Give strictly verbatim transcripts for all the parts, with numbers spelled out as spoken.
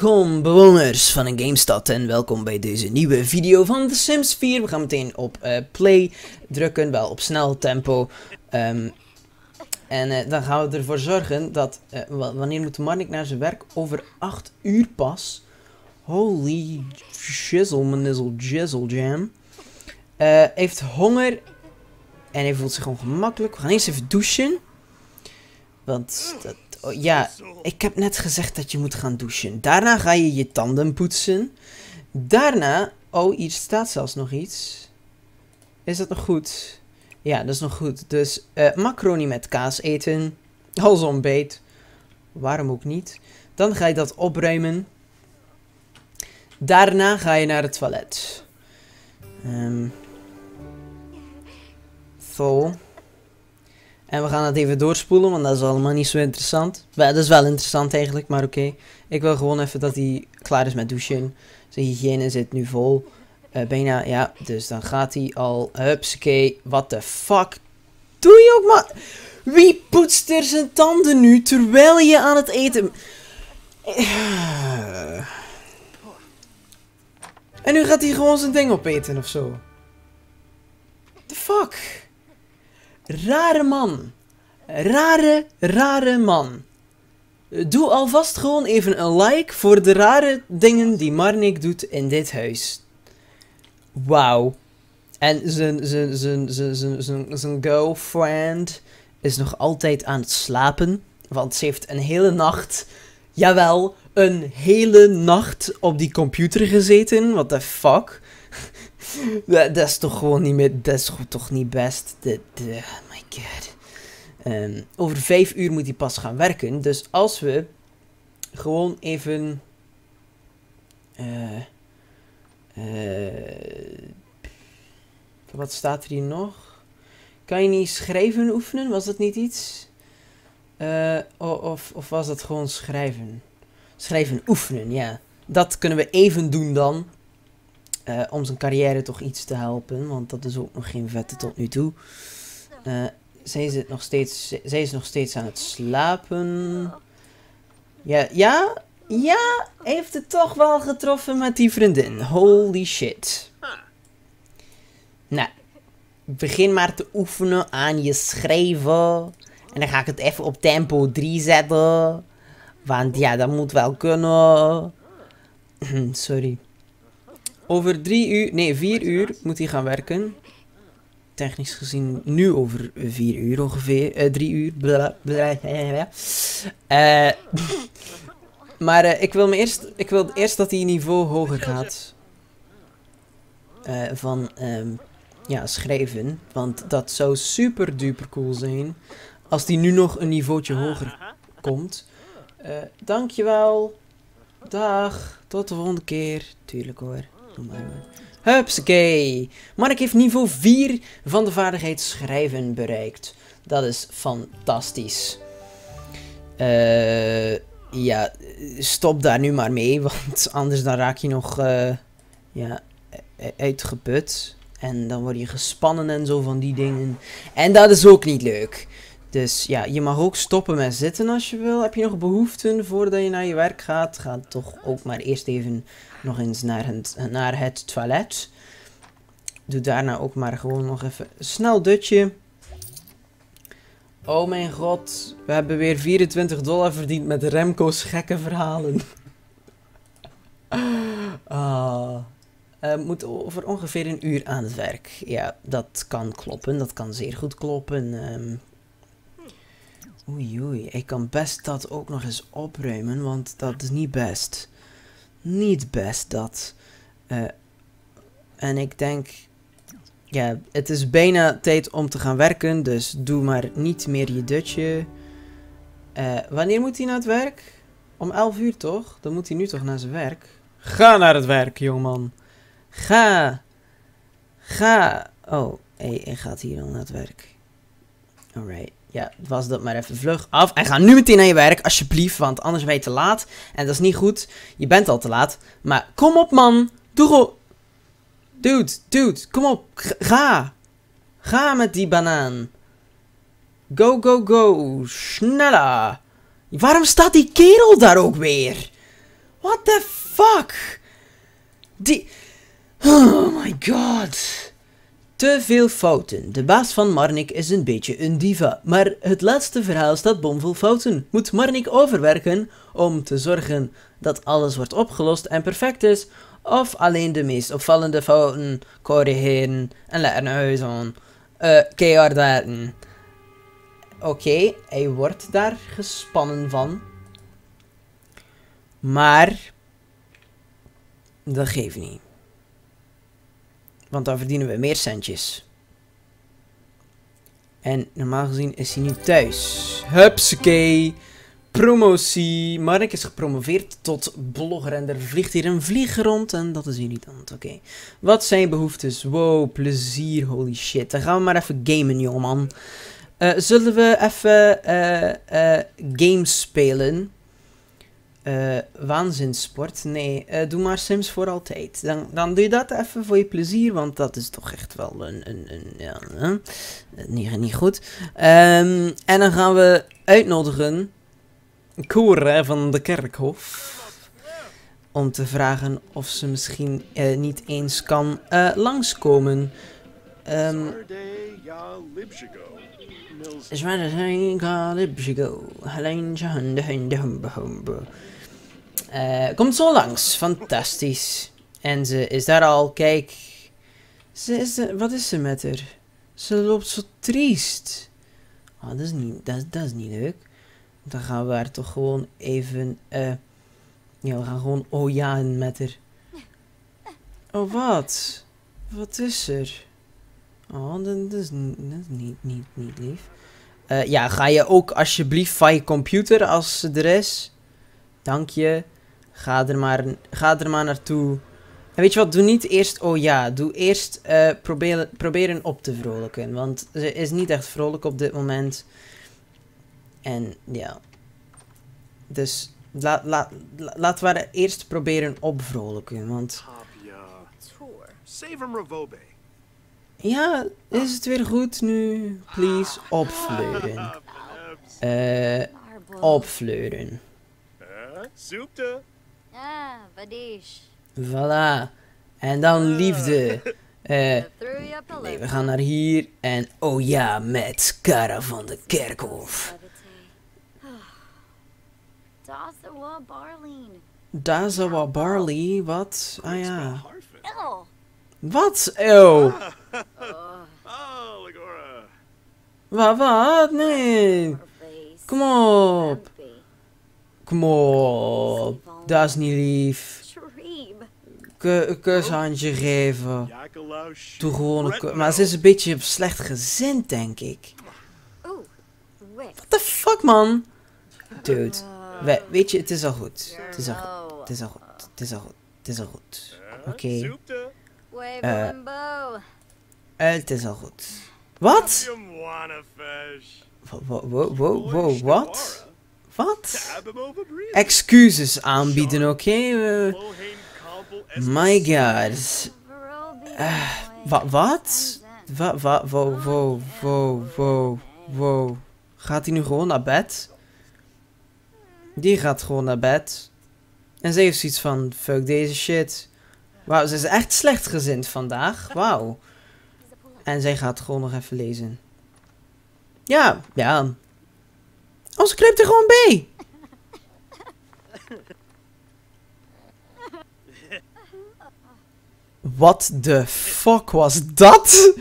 Welkom bewoners van een GameStad en welkom bij deze nieuwe video van The Sims vier. We gaan meteen op uh, play drukken, wel op snel tempo. Um, en uh, dan gaan we ervoor zorgen dat, uh, wanneer moet Marnik naar zijn werk? Over acht uur pas. Holy shizzle manizzle jizzle jam. Uh, heeft honger en hij voelt zich ongemakkelijk. We gaan eerst even douchen. Want dat... Oh, ja, ik heb net gezegd dat je moet gaan douchen. Daarna ga je je tanden poetsen. Daarna... Oh, hier staat zelfs nog iets. Is dat nog goed? Ja, dat is nog goed. Dus uh, macaroni met kaas eten. Als ontbijt. Waarom ook niet? Dan ga je dat opruimen. Daarna ga je naar het toilet. Um, zo... En we gaan het even doorspoelen, want dat is allemaal niet zo interessant. Well, dat is wel interessant eigenlijk, maar oké. Okay. Ik wil gewoon even dat hij klaar is met douchen. Zijn hygiëne zit nu vol. Uh, bijna, ja. Dus dan gaat hij al. Hupsakee. What the fuck. Doe je ook maar... Wie poetst er zijn tanden nu, terwijl je aan het eten... Uh. En nu gaat hij gewoon zijn ding opeten, of zo. The fuck? Rare man. Rare, rare man. Doe alvast gewoon even een like voor de rare dingen die Marnik doet in dit huis. Wauw. En zijn, zijn, zijn, zijn, zijn, zijn, zijn girlfriend is nog altijd aan het slapen. Want ze heeft een hele nacht, jawel, een hele nacht op die computer gezeten. What the fuck? Dat, dat is toch gewoon niet meer, dat is toch niet best. Dat, uh, my god. Um, over vijf uur moet hij pas gaan werken. Dus als we gewoon even... Uh, uh, wat staat er hier nog? Kan je niet schrijven oefenen? Was dat niet iets? Uh, of, of was dat gewoon schrijven? Schrijven oefenen, ja. Dat kunnen we even doen dan. Uh, om zijn carrière toch iets te helpen. Want dat is ook nog geen vette tot nu toe. Uh, zij, zit nog steeds, zij is nog steeds aan het slapen. Ja, ja, ja. Heeft het toch wel getroffen met die vriendin. Holy shit. Nou. Begin maar te oefenen aan je schrijven. En dan ga ik het even op tempo drie zetten. Want ja, dat moet wel kunnen. Sorry. Over drie uur, nee, vier uur moet hij gaan werken. Technisch gezien nu over vier uur ongeveer. Uh, drie uur. Bla, bla, bla, bla. Uh, maar uh, ik wil me eerst, ik wil eerst dat hij een niveau hoger gaat. Uh, van, um, ja, schrijven. Want dat zou super duper cool zijn. Als die nu nog een niveautje hoger komt. Uh, dankjewel. Dag. Tot de volgende keer. Tuurlijk hoor. Hupsakee. Mark heeft niveau vier van de vaardigheid schrijven bereikt. Dat is fantastisch. Uh, ja, stop daar nu maar mee. Want anders dan raak je nog uh, ja, uitgeput. En dan word je gespannen en zo van die dingen. En dat is ook niet leuk. Dus ja, je mag ook stoppen met zitten als je wil. Heb je nog behoeften voordat je naar je werk gaat? Ga toch ook maar eerst even nog eens naar het, naar het toilet. Doe daarna ook maar gewoon nog even een snel dutje. Oh mijn god. We hebben weer vierentwintig dollar verdiend met Remco's gekke verhalen. Ah. Uh, moet over ongeveer een uur aan het werk. Ja, dat kan kloppen. Dat kan zeer goed kloppen. Um, Oei oei, ik kan best dat ook nog eens opruimen, want dat is niet best. Niet best dat. Uh, en ik denk, ja, het is bijna tijd om te gaan werken, dus doe maar niet meer je dutje. Uh, wanneer moet hij naar het werk? Om elf uur toch? Dan moet hij nu toch naar zijn werk? Ga naar het werk, jongeman. Ga. Ga. Oh, hij, hij gaat hier al naar het werk. Alright. Ja, was dat maar even vlug af. En ga nu meteen naar je werk, alsjeblieft. Want anders ben je te laat. En dat is niet goed. Je bent al te laat. Maar kom op, man. Doe gewoon... Dude, dude. Kom op. Ga. Ga met die banaan. Go, go, go. Sneller. Waarom staat die kerel daar ook weer? What the fuck? Die... Oh my god. Te veel fouten. De baas van Marnik is een beetje een diva. Maar het laatste verhaal staat bomvol fouten. Moet Marnik overwerken om te zorgen dat alles wordt opgelost en perfect is? Of alleen de meest opvallende fouten corrigeren en lekker naar huis gaan? Uh, keihard werken. Oké, okay, hij wordt daar gespannen van. Maar... dat geeft niet. Want dan verdienen we meer centjes. En normaal gezien is hij nu thuis. Hupsakee. Promotie. Mark is gepromoveerd tot blogger. En er vliegt hier een vlieg rond. En dat is irritant. Oké. Okay. Wat zijn behoeftes? Wow, plezier. Holy shit. Dan gaan we maar even gamen, jongeman. Uh, zullen we even uh, uh, games spelen? Uh, waanzinsport? Nee, uh, doe maar Sims voor altijd. Dan, dan doe je dat even voor je plezier, want dat is toch echt wel een... een, een ja, uh, niet, niet goed. Um, en dan gaan we uitnodigen Cora van de Kerkhof om te vragen of ze misschien uh, niet eens kan uh, langskomen. Um, Uh, komt zo langs. Fantastisch. En ze is daar al. Kijk. Ze is de, wat is ze met haar? Ze loopt zo triest. Oh, dat is niet, dat, dat is niet leuk. Dan gaan we haar toch gewoon even... Uh, ja, we gaan gewoon oh ja met haar. Oh, wat? Wat is er? Oh, dat, dat, is, dat is niet, niet, niet lief. Uh, ja, ga je ook alsjeblieft van je computer als ze er is. Dank je. Ga er maar, ga er maar naartoe. En weet je wat, doe niet eerst oh ja. Doe eerst uh, proberen, proberen op te vrolijken. Want ze is niet echt vrolijk op dit moment. En ja. Dus la, la, la, laten we haar eerst proberen opvrolijken. Want... ja, is het weer goed nu? Please, opfleuren. Uh, opfleuren. Voilà. En dan liefde. Uh, nee, we gaan naar hier. En oh ja, met Kara van de Kerkhof. Dazawa Barley? Wat? Ah ja. Wat? Eeuw. Wat? Wat? Nee. Kom op. Kom op. Dat is niet lief. Een kushandje geven. Doe gewoon een kus. Maar ze is een beetje slecht gezind, denk ik. What the fuck, man? Dude. We, weet je, het is al goed. Het is al goed. Het is al goed. Het is al goed. Het is al goed. Oké. Okay. Uh, het is al goed. Wat? Wow, wow, wow, wow, wat? Wat? Excuses aanbieden, oké? Okay? Uh, my god. Uh, wa wat? Wa wa wow, wow, wow, wow, wow. Gaat hij nu gewoon naar bed? Die gaat gewoon naar bed. En ze heeft zoiets van, fuck deze shit. Wauw, ze is echt slechtgezind vandaag. Wauw. En zij gaat gewoon nog even lezen. Ja, ja. Oh, ze kruipt er gewoon bij. What the fuck was dat?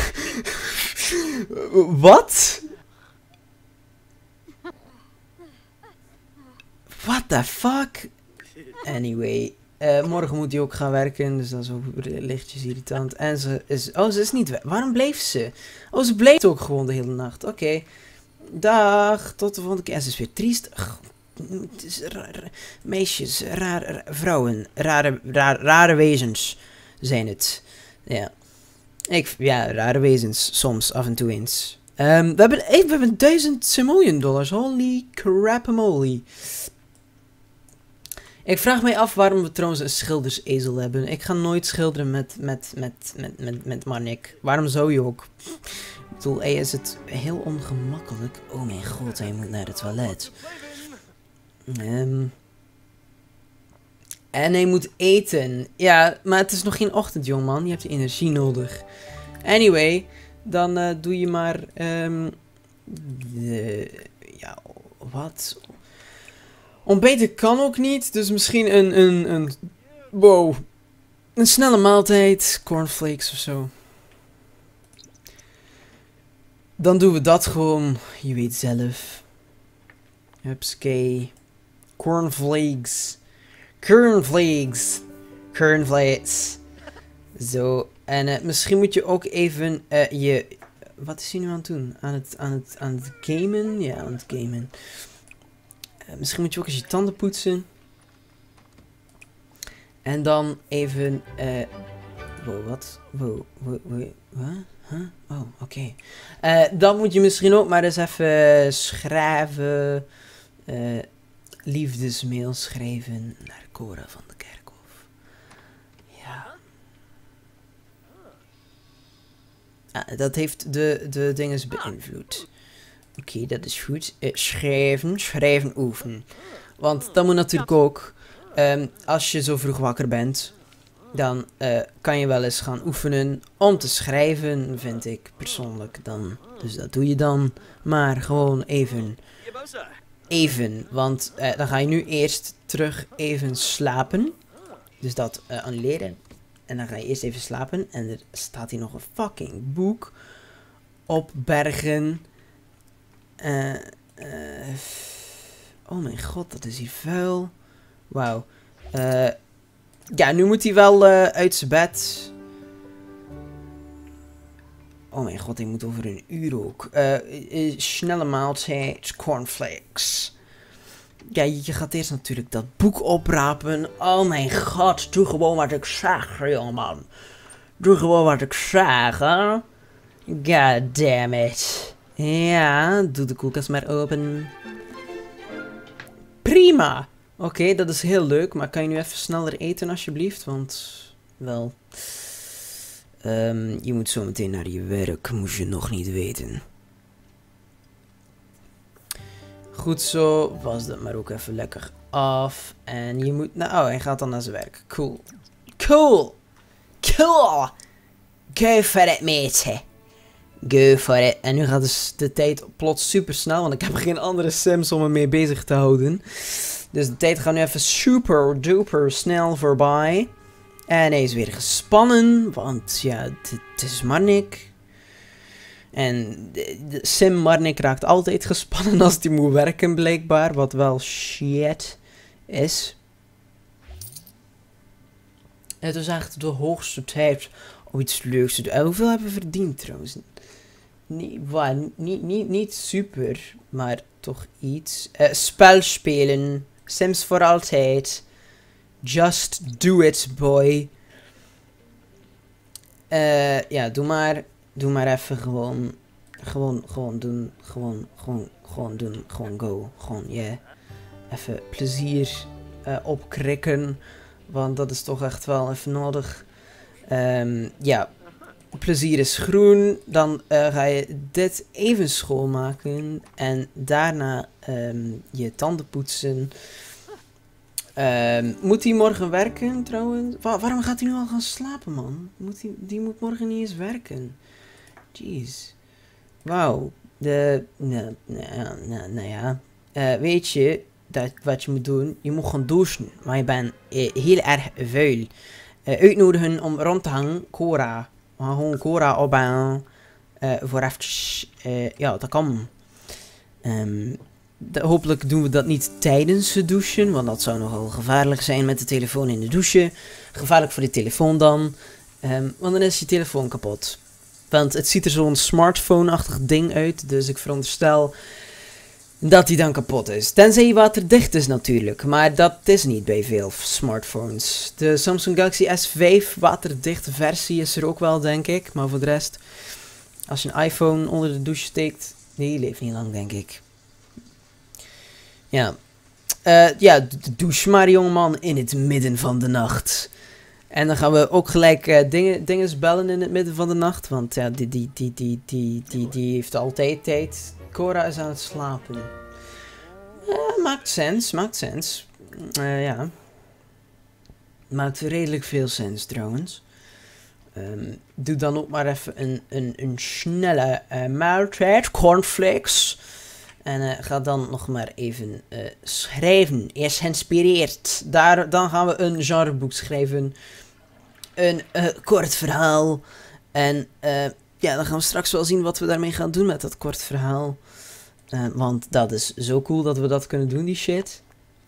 Wat? What the fuck? Anyway. Uh, morgen moet hij ook gaan werken, dus dat is ook lichtjes irritant. En ze is... oh, ze is niet weg. Waarom bleef ze? Oh, ze bleef ook gewoon de hele nacht. Oké. Okay. Dag. Tot de volgende keer. En ze is weer triest. Ach, het is raar, meisjes, raar, vrouwen, rare, raar, rare wezens zijn het. Ja. Ik, ja, rare wezens. Soms, af en toe eens. Um, we hebben, hey, we hebben duizend simoleon dollars. Holy crap-a-moly. Ik vraag mij af waarom we trouwens een schildersezel hebben. Ik ga nooit schilderen met, met, met, met, met, met Marnik. Waarom zou je ook? Ik bedoel, hey, is het heel ongemakkelijk? Oh mijn god, hij moet naar het toilet. Um, En hij moet eten. Ja, maar het is nog geen ochtend, jongman. Je hebt energie nodig. Anyway, dan uh, doe je maar... Um, de, ja, wat? Ontbeten kan ook niet, dus misschien een... een, een wow. Een snelle maaltijd. Cornflakes of zo. Dan doen we dat gewoon. Je weet zelf. Hupskee. Cornflakes. Cornflakes. Cornflakes. Zo. En uh, misschien moet je ook even uh, je... Wat is hij nu aan het doen? Aan het, aan het, aan het gamen? Ja, aan het gamen. Uh, misschien moet je ook eens je tanden poetsen. En dan even... Uh, wow, wat? Wow, wow, wow, wat? Huh? Oh, oké. Okay. Uh, dan moet je misschien ook maar eens even schrijven... Uh, liefdesmail schrijven naar Cora van de Kerkhof. Ja. Ah, dat heeft de, de dinges beïnvloed. Oké, okay, dat is goed. Uh, schrijven, schrijven oefenen. Want dat moet natuurlijk ook... Um, als je zo vroeg wakker bent... Dan uh, kan je wel eens gaan oefenen om te schrijven, vind ik persoonlijk dan. Dus dat doe je dan. Maar gewoon even... Even, want uh, dan ga je nu eerst terug even slapen. Dus dat uh, annuleren. En dan ga je eerst even slapen. En er staat hier nog een fucking boek. Op bergen. Uh, uh, oh mijn god, dat is hier vuil. Wauw. Uh, ja, nu moet hij wel uh, uit zijn bed. Oh mijn god, ik moet over een uur ook. Uh, uh, snelle maaltijd, cornflakes. Ja, je gaat eerst natuurlijk dat boek oprapen. Oh mijn god, doe gewoon wat ik zeg, jongeman. Doe gewoon wat ik zeg, hè. God damn it. Ja, doe de koelkast maar open. Prima. Oké, okay, dat is heel leuk, maar kan je nu even sneller eten alsjeblieft? Want, wel... Um, je moet zo meteen naar je werk, moest je nog niet weten. Goed zo, was dat maar ook even lekker af. En je moet, nou, oh, hij gaat dan naar zijn werk. Cool. Cool! Cool! Go for it, mate. Go for it. En nu gaat dus de tijd plots super snel, want ik heb geen andere sims om me mee bezig te houden. Dus de tijd gaat nu even super duper snel voorbij. En hij is weer gespannen, want ja, het is Marnik. En de, de sim Marnik raakt altijd gespannen als hij moet werken, blijkbaar. Wat wel shit is. Het is echt de hoogste tijd om iets leuks te doen. En hoeveel hebben we verdiend trouwens? Niet, waar, niet, niet, niet super, maar toch iets. Uh, spel spelen. Sims voor altijd. Just do it, boy. Uh, ja, doe maar. Doe maar even gewoon. Gewoon, gewoon doen. Gewoon, gewoon, gewoon doen. Gewoon go. Gewoon, ja. Yeah. Even plezier uh, opkrikken. Want dat is toch echt wel even nodig. Um, ja. Plezier is groen. Dan uh, ga je dit even schoonmaken. En daarna um, je tanden poetsen. Um, moet hij morgen werken trouwens? Wa waarom gaat hij nu al gaan slapen, man? Moet hij, die moet morgen niet eens werken. Jeez. Wauw. De... Nou, nou, nou, nou ja. Uh, weet je dat, wat je moet doen? Je moet gaan douchen. Maar je bent uh, heel erg vuil. Uh, uitnodigen om rond te hangen. Cora. We gaan gewoon Cora opbellen. Uh, voor eventjes... Uh, ja, dat kan. Um, De, hopelijk doen we dat niet tijdens het douchen, want dat zou nogal gevaarlijk zijn met de telefoon in de douche. Gevaarlijk voor de telefoon dan, um, want dan is je telefoon kapot. Want het ziet er zo'n smartphone-achtig ding uit, dus ik veronderstel dat die dan kapot is. Tenzij hij waterdicht is natuurlijk, maar dat is niet bij veel smartphones. De Samsung Galaxy S vijf waterdichte versie is er ook wel, denk ik. Maar voor de rest, als je een iPhone onder de douche steekt, die leeft niet lang, denk ik. Ja, uh, ja, douche maar, jongeman, in het midden van de nacht. En dan gaan we ook gelijk uh, dingen, dinges bellen in het midden van de nacht. Want ja, die, die, die, die, die, die, die heeft altijd tijd. Cora is aan het slapen. Uh, maakt sens, maakt sens. Uh, ja. maakt redelijk veel sens trouwens. Um, doe dan ook maar even een, een, een snelle uh, maaltijd, cornflakes. En uh, ga dan nog maar even uh, schrijven. Eerst geïnspireerd. Daar, dan gaan we een genreboek schrijven. Een uh, kort verhaal. En uh, ja, dan gaan we straks wel zien wat we daarmee gaan doen met dat kort verhaal. Uh, want dat is zo cool dat we dat kunnen doen, die shit.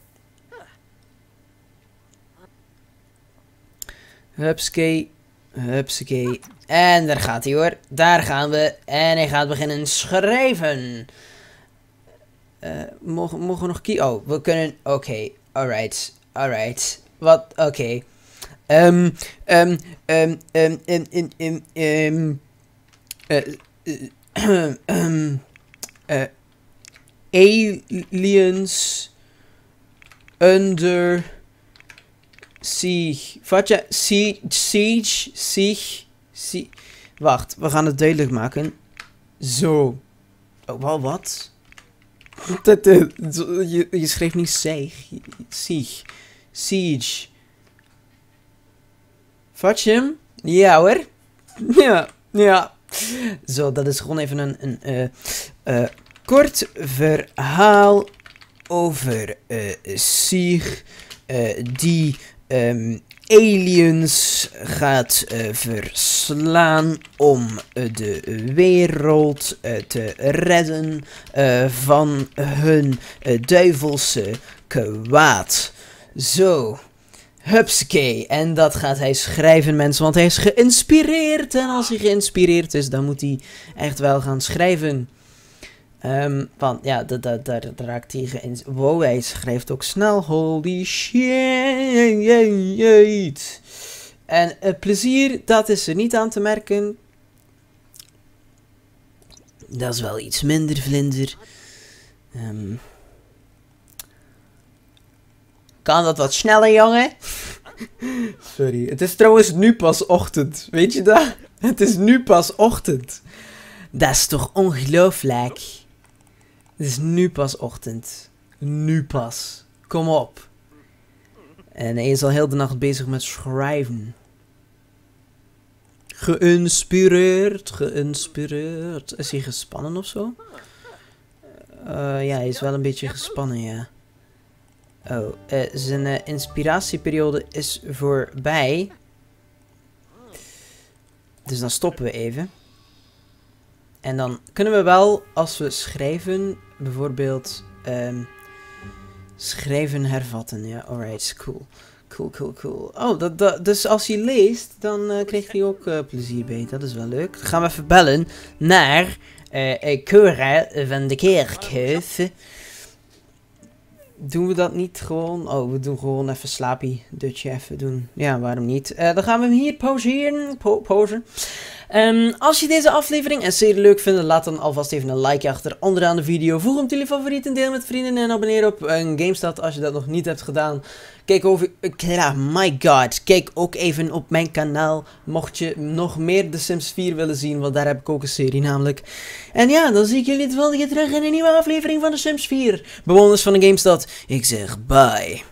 Hupsakee. Hupsakee. En daar gaat hij hoor. Daar gaan we. En hij gaat beginnen schrijven. Uh, mogen, mogen we nog kie... Oh, we kunnen... Oké. Okay. Alright. Alright. Wat? Oké. Okay. Um, um, um, um, um, um, um, um, uh, uh, um, uh, aliens under siege. Wat je? Siege, siege, siege, siege. Wacht, we gaan het duidelijk maken. Zo. Oh, wel wat? Dat, uh, je, je schreef niet siege. Siege. Siege. Vat je hem? Ja hoor. Ja, ja. Zo, dat is gewoon even een, een uh, uh, kort verhaal over uh, Siege uh, die um, aliens gaat uh, verslaan om uh, de wereld uh, te redden uh, van hun uh, duivelse kwaad. Zo. Hupsakee. En dat gaat hij schrijven, mensen. Want hij is geïnspireerd. En als hij geïnspireerd is, dan moet hij echt wel gaan schrijven. Um, want ja, daar raakt hij geïnspireerd. Wow, hij schrijft ook snel. Holy shit. En uh, plezier, dat is er niet aan te merken. Dat is wel iets minder, vlinder. Um, Kan dat wat sneller, jongen? Sorry. Het is trouwens nu pas ochtend. Weet je dat? Het is nu pas ochtend. Dat is toch ongelooflijk? Het is nu pas ochtend. Nu pas. Kom op. En hij is al heel de nacht bezig met schrijven. Geïnspireerd. Geïnspireerd. Is hij gespannen of zo? Uh, ja, hij is wel een beetje gespannen, ja. Oh, uh, zijn uh, inspiratieperiode is voorbij. Dus dan stoppen we even. En dan kunnen we wel, als we schrijven, bijvoorbeeld um, schrijven hervatten. Ja, alright, cool. Cool, cool, cool. Oh, dat, dat, dus als hij leest, dan uh, krijgt hij ook uh, plezier bij. Dat is wel leuk. Dan gaan we even bellen naar uh, Cora van de Kerkhof. Doen we dat niet gewoon? Oh, we doen gewoon even slaapie dutje even doen. Ja, waarom niet? Uh, dan gaan we hem hier pauzeren. Po pauzen. Um, als je deze aflevering en serie leuk vindt, laat dan alvast even een like achter onderaan de video. Voeg hem tot je favorieten, deel met vrienden en abonneer op een GameStad als je dat nog niet hebt gedaan. Kijk over... Uh, my god. Kijk ook even op mijn kanaal. Mocht je nog meer The Sims vier willen zien, want daar heb ik ook een serie namelijk. En ja, dan zie ik jullie de volgende keer terug in een nieuwe aflevering van The Sims vier. Bewoners van de GameStad, ik zeg bye.